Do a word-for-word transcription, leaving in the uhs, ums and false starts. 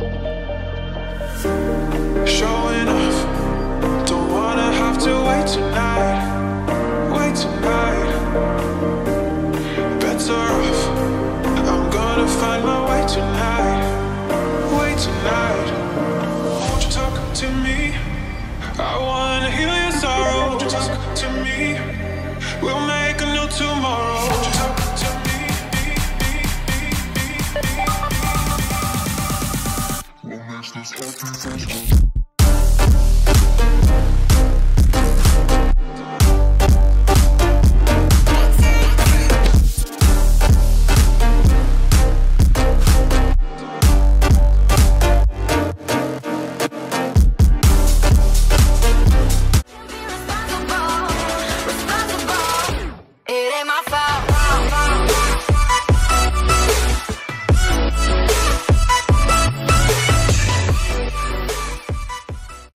Showing off, don't wanna have to wait tonight, wait tonight. Better off, I'm gonna find my way tonight, way tonight. Won't you talk to me? I wanna heal your sorrow. Won't you talk to me? We'll make a new tomorrow. Won't you talk to me? What makes this happen?